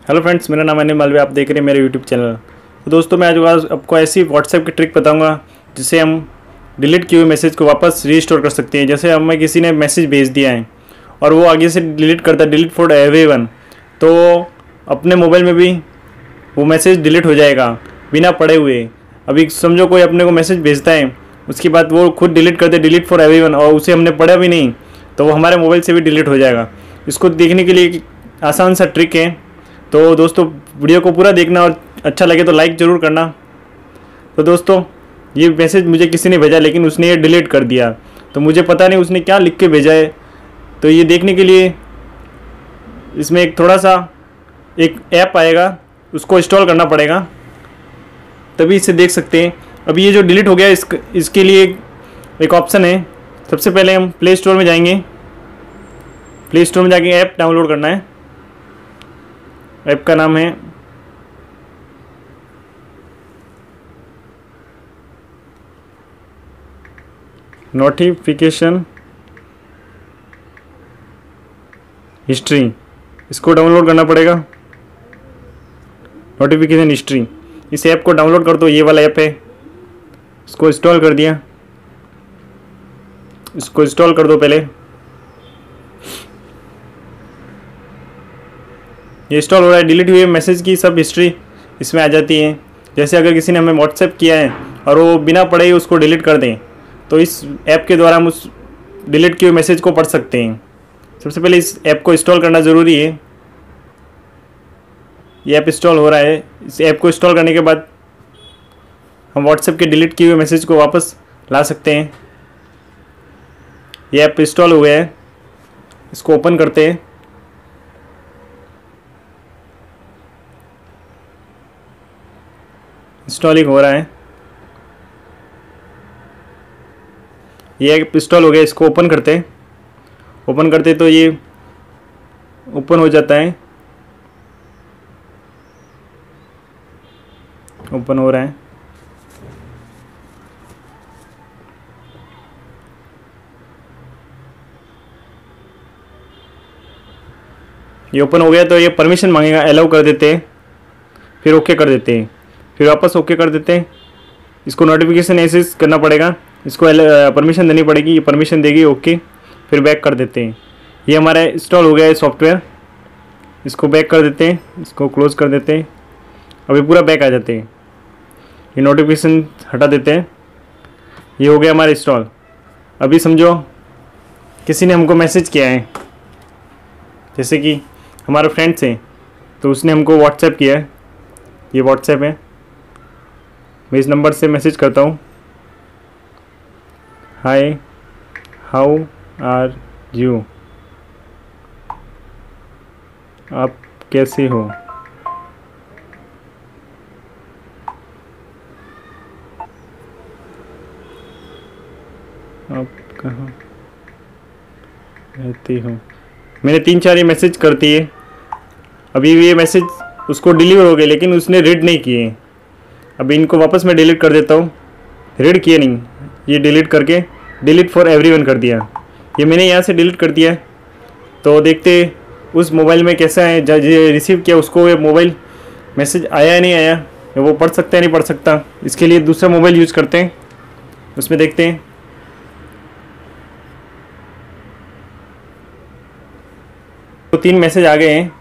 Hello friends, मेरा नाम अनिल मालवीय, आप देख रहे हैं मेरे यूट्यूब चैनल। तो दोस्तों, मैं आज आपको ऐसी व्हाट्सएप की ट्रिक बताऊंगा जिससे हम डिलीट किए हुए मैसेज को वापस रीस्टोर कर सकते हैं। जैसे हमें किसी ने मैसेज भेज दिया है और वो आगे से डिलीट करता है, डिलीट फॉर एवरीवन, तो अपने मोबाइल में भी वो मैसेज डिलीट हो जाएगा बिना पढ़े हुए। अभी समझो कोई अपने को मैसेज भेजता है, उसके बाद वो खुद डिलीट करते, डिलीट फॉर एवरीवन, और उसे हमने पढ़ा भी नहीं, तो वो हमारे मोबाइल से भी डिलीट हो जाएगा। इसको देखने के लिए आसान सा ट्रिक है। तो दोस्तों, वीडियो को पूरा देखना और अच्छा लगे तो लाइक ज़रूर करना। तो दोस्तों, ये मैसेज मुझे किसी ने भेजा, लेकिन उसने ये डिलीट कर दिया, तो मुझे पता नहीं उसने क्या लिख के भेजा है। तो ये देखने के लिए इसमें एक थोड़ा सा एक ऐप आएगा, उसको इंस्टॉल करना पड़ेगा, तभी इसे देख सकते हैं। अभी ये जो डिलीट हो गया इसके लिए एक ऑप्शन है। सबसे पहले हम प्ले स्टोर में जाएंगे। प्ले स्टोर में जाके ऐप डाउनलोड करना है। ऐप का नाम है नोटिफिकेशन हिस्ट्री। इसको डाउनलोड करना पड़ेगा, नोटिफिकेशन हिस्ट्री। इस ऐप को डाउनलोड कर दो, ये वाला ऐप है। इसको इंस्टॉल कर दिया, इसको इंस्टॉल कर दो पहले। ये इंस्टॉल हो रहा है। डिलीट हुए मैसेज की सब हिस्ट्री इसमें आ जाती है। जैसे अगर किसी ने हमें व्हाट्सएप किया है और वो बिना पढ़े ही उसको डिलीट कर दें, तो इस ऐप के द्वारा हम उस डिलीट किए हुए मैसेज को पढ़ सकते हैं। सबसे पहले इस ऐप को इंस्टॉल करना ज़रूरी है। ये ऐप इंस्टॉल हो रहा है। इस ऐप को इंस्टॉल करने के बाद हम व्हाट्सएप के डिलीट किए हुए मैसेज को वापस ला सकते हैं। ये ऐप इंस्टॉल हो गया है, इसको ओपन करते हैं। इंस्टॉलिंग हो रहा है। ये ऐप इंस्टॉल हो गया, इसको ओपन करते हैं। ओपन करते तो ये ओपन हो जाता है, ओपन हो रहा है। ये ओपन हो गया तो ये परमिशन मांगेगा, अलाउ कर देते हैं, फिर ओके कर देते हैं, फिर वापस ओके कर देते हैं। इसको नोटिफिकेशन ऐसे करना पड़ेगा, इसको परमिशन देनी पड़ेगी, ये परमिशन देगी, ओके, फिर बैक कर देते हैं। ये हमारा इंस्टॉल हो गया है सॉफ्टवेयर। इसको बैक कर देते हैं, इसको क्लोज कर देते हैं। अभी पूरा बैक आ जाते हैं। ये नोटिफिकेशन हटा देते हैं। ये हो गया हमारा इंस्टॉल। अभी समझो किसी ने हमको मैसेज किया है, जैसे कि हमारे फ्रेंड्स हैं, तो उसने हमको व्हाट्सएप किया है। ये व्हाट्सएप है, मैं इस नंबर से मैसेज करता हूँ, हाय हाउ आर यू, आप कैसे हो। आप कहाँ रहती हो। मैंने 3-4 ये मैसेज करती है। अभी ये मैसेज उसको डिलीवर हो गए, लेकिन उसने रीड नहीं किए। अभी इनको वापस मैं डिलीट कर देता हूँ। रीड किए नहीं, ये डिलीट करके डिलीट फॉर एवरीवन कर दिया। ये मैंने यहाँ से डिलीट कर दिया। तो देखते उस मोबाइल में कैसा है, जो रिसीव किया उसको ये मोबाइल मैसेज आया या नहीं आया, वो पढ़ सकता है नहीं पढ़ सकता। इसके लिए दूसरा मोबाइल यूज़ करते हैं, उसमें देखते हैं। तो 3 मैसेज आ गए हैं,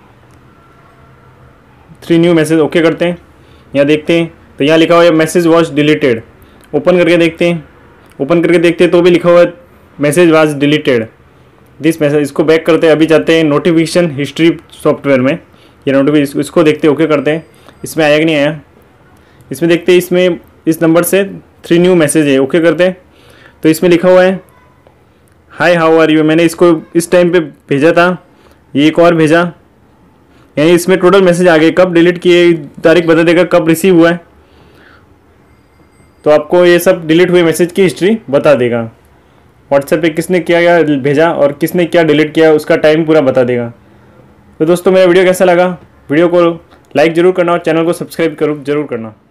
3 न्यू मैसेज। ओके करते हैं, यहाँ देखते हैं तो यहाँ लिखा हुआ है मैसेज वॉज डिलीटेड। ओपन करके देखते हैं, ओपन करके देखते हैं तो भी लिखा हुआ है message was deleted this message. इसको बैक करते हैं। अभी जाते हैं नोटिफिकेशन हिस्ट्री सॉफ्टवेयर में। ये नोटिफिकेशन इसको देखते हैं, ओके करते हैं। इसमें आया कि नहीं आया, इसमें देखते हैं। इसमें इस नंबर से 3 न्यू मैसेज है, ओके करते हैं। तो इसमें लिखा हुआ है हाय हाउ आर यू। मैंने इसको इस टाइम पे भेजा था, ये एक और भेजा, यानी इसमें टोटल मैसेज आ गए। कब डिलीट किए तारीख बता देगा, कब रिसीव हुआ है, तो आपको ये सब डिलीट हुए मैसेज की हिस्ट्री बता देगा। व्हाट्सएप पे किसने क्या भेजा और किसने क्या डिलीट किया उसका टाइम पूरा बता देगा। तो दोस्तों, मेरा वीडियो कैसा लगा, वीडियो को लाइक ज़रूर करना और चैनल को सब्सक्राइब जरूर करना।